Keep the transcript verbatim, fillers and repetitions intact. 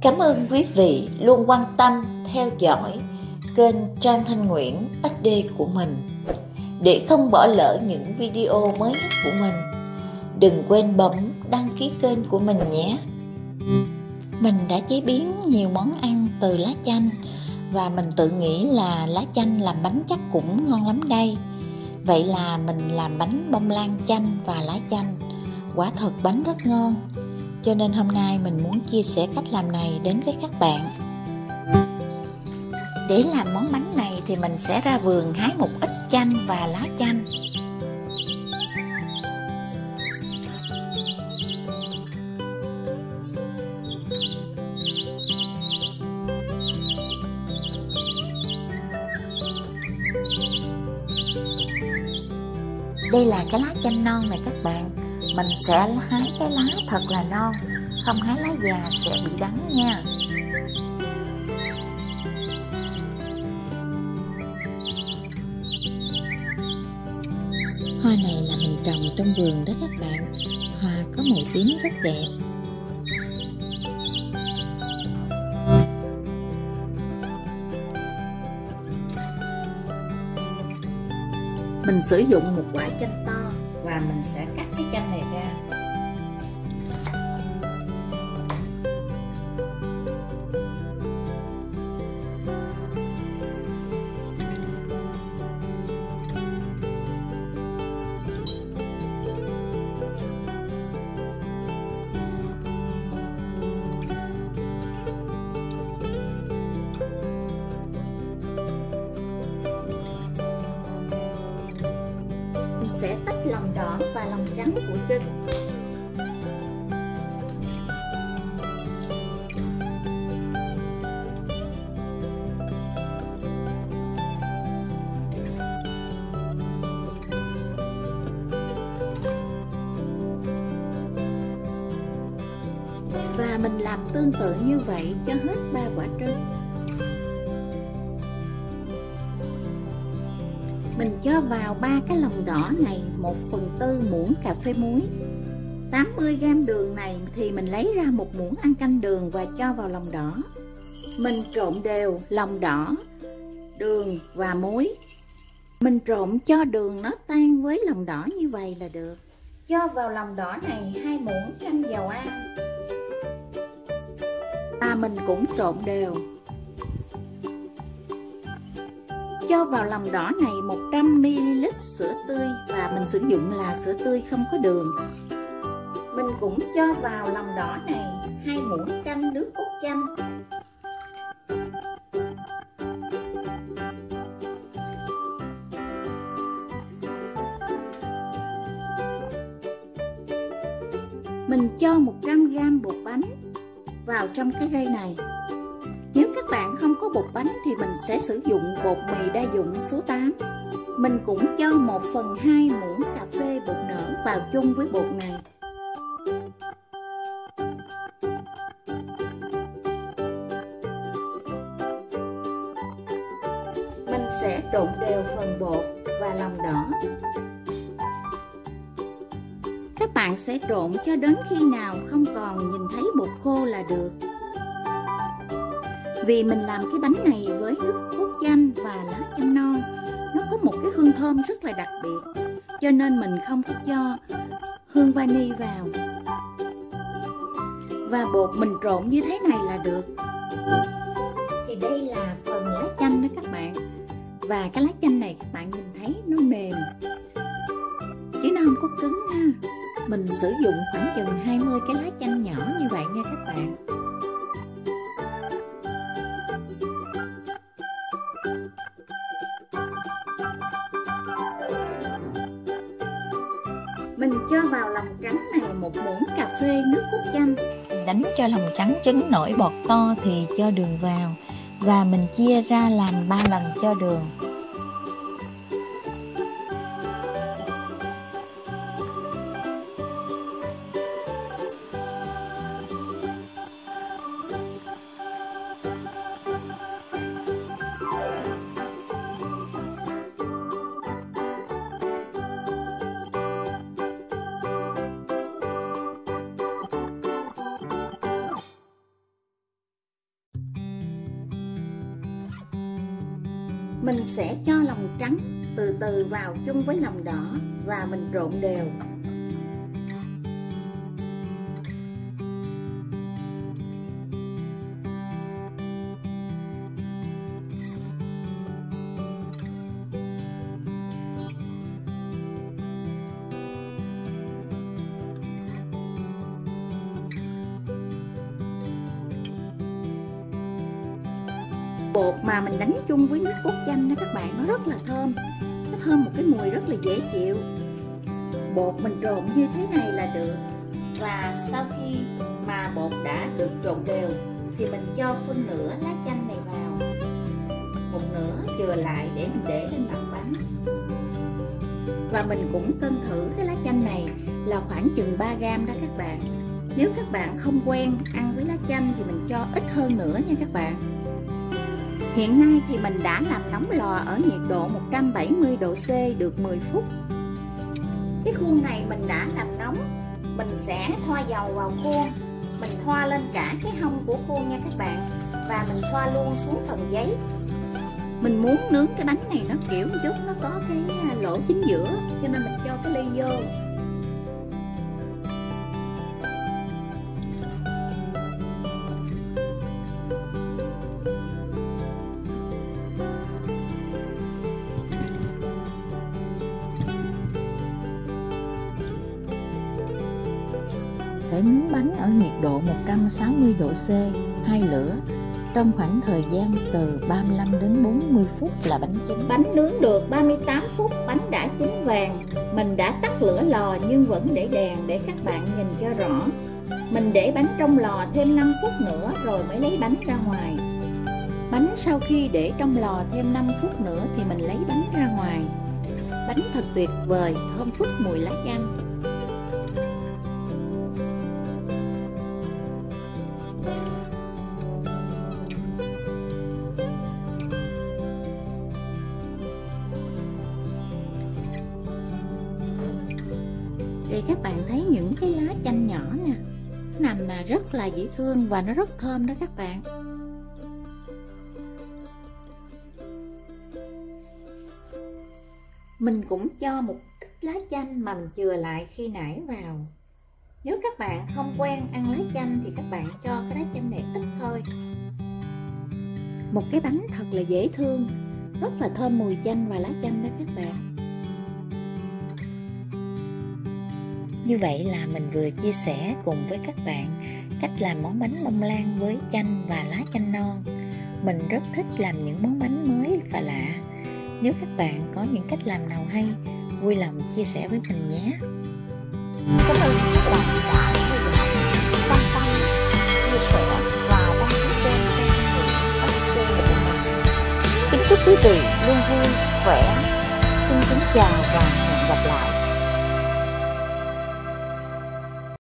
Cảm ơn quý vị luôn quan tâm theo dõi kênh Trang Thanh Nguyễn ếch đê của mình. Để không bỏ lỡ những video mới nhất của mình, đừng quên bấm đăng ký kênh của mình nhé. Mình đã chế biến nhiều món ăn từ lá chanh và mình tự nghĩ là lá chanh làm bánh chắc cũng ngon lắm đây. Vậy là mình làm bánh bông lan chanh và lá chanh. Quả thật bánh rất ngon. Cho nên hôm nay mình muốn chia sẻ cách làm này đến với các bạn. Để làm món bánh này thì mình sẽ ra vườn hái một ít chanh và lá chanh. Đây là cái lá chanh non này các bạn. Mình sẽ hái cái lá thật là non, không hái lá già sẽ bị đắng nha. Hoa này là mình trồng trong vườn đó các bạn. Hoa có màu tím rất đẹp. Mình sử dụng một quả chanh to và mình sẽ cắt cái chanh này ra. Mình sẽ tách lòng đỏ và lòng trắng của trứng. Và mình làm tương tự như vậy cho hết ba quả trứng. Mình cho vào ba cái lòng đỏ này một phần tư muỗng cà phê muối. tám mươi gam đường này thì mình lấy ra một muỗng ăn canh đường và cho vào lòng đỏ. Mình trộn đều lòng đỏ, đường và muối. Mình trộn cho đường nó tan với lòng đỏ như vậy là được. Cho vào lòng đỏ này hai muỗng canh dầu ăn. Và mình cũng trộn đều. Cho vào lòng đỏ này một trăm mi li lít sữa tươi và mình sử dụng là sữa tươi không có đường. Mình cũng cho vào lòng đỏ này hai muỗng canh nước cốt chanh. Mình cho một trăm gam bột bánh vào trong cái rây này. Nếu các bạn không có bột bánh thì mình sẽ sử dụng bột mì đa dụng số tám. Mình cũng cho một phần hai muỗng cà phê bột nở vào chung với bột này. Mình sẽ trộn đều phần bột và lòng đỏ. Các bạn sẽ trộn cho đến khi nào không còn nhìn thấy bột khô là được. Vì mình làm cái bánh này với nước cốt chanh và lá chanh non, nó có một cái hương thơm rất là đặc biệt, cho nên mình không có cho hương vani vào. Và bột mình trộn như thế này là được. Thì đây là phần lá chanh đó các bạn. Và cái lá chanh này các bạn nhìn thấy nó mềm, chứ nó không có cứng ha. Mình sử dụng khoảng chừng hai mươi cái lá chanh nhỏ như vậy nha các bạn. Mình cho vào lòng trắng này một muỗng cà phê nước cốt chanh. Đánh cho lòng trắng trứng nổi bọt to thì cho đường vào. Và mình chia ra làm ba lần cho đường. Mình sẽ cho lòng trắng từ từ vào chung với lòng đỏ và mình trộn đều. Bột mà mình đánh chung với nước cốt chanh đó các bạn, nó rất là thơm. Nó thơm một cái mùi rất là dễ chịu. Bột mình trộn như thế này là được. Và sau khi mà bột đã được trộn đều thì mình cho phân nửa lá chanh này vào, một nửa chừa lại để mình để lên mặt bánh. Và mình cũng cân thử cái lá chanh này là khoảng chừng ba gam đó các bạn. Nếu các bạn không quen ăn với lá chanh thì mình cho ít hơn nữa nha các bạn. Hiện nay thì mình đã làm nóng lò ở nhiệt độ một trăm bảy mươi độ C được mười phút. Cái khuôn này mình đã làm nóng. Mình sẽ thoa dầu vào khuôn. Mình thoa lên cả cái hông của khuôn nha các bạn. Và mình thoa luôn xuống phần giấy. Mình muốn nướng cái bánh này nó kiểu một chút, nó có cái lỗ chính giữa, cho nên mình cho cái ly vô. Sẽ nướng bánh ở nhiệt độ một trăm sáu mươi độ C, hai lửa trong khoảng thời gian từ ba mươi lăm đến bốn mươi phút là bánh chín. Bánh nướng được ba mươi tám phút, bánh đã chín vàng. Mình đã tắt lửa lò nhưng vẫn để đèn để các bạn nhìn cho rõ. Mình để bánh trong lò thêm năm phút nữa rồi mới lấy bánh ra ngoài. Bánh sau khi để trong lò thêm năm phút nữa thì mình lấy bánh ra ngoài. Bánh thật tuyệt vời, thơm phức mùi lá chanh. Để các bạn thấy những cái lá chanh nhỏ nè, nó nằm là rất là dễ thương và nó rất thơm đó các bạn. Mình cũng cho một ít lá chanh mà mình chừa lại khi nãy vào. Nếu các bạn không quen ăn lá chanh thì các bạn cho cái lá chanh này ít thôi. Một cái bánh thật là dễ thương, rất là thơm mùi chanh và lá chanh đó các bạn. Như vậy là mình vừa chia sẻ cùng với các bạn cách làm món bánh bông lan với chanh và lá chanh non. Mình rất thích làm những món bánh mới và lạ. Nếu các bạn có những cách làm nào hay, vui lòng chia sẻ với mình nhé. Cảm ơn các bạn đã theo dõi, quan tâm, chia sẻ và đăng ký kênh Trang Thanh Nguyễn ét đê của mình. Kính chúc quý vị luôn vui, khỏe. Xin kính chào và hẹn gặp lại.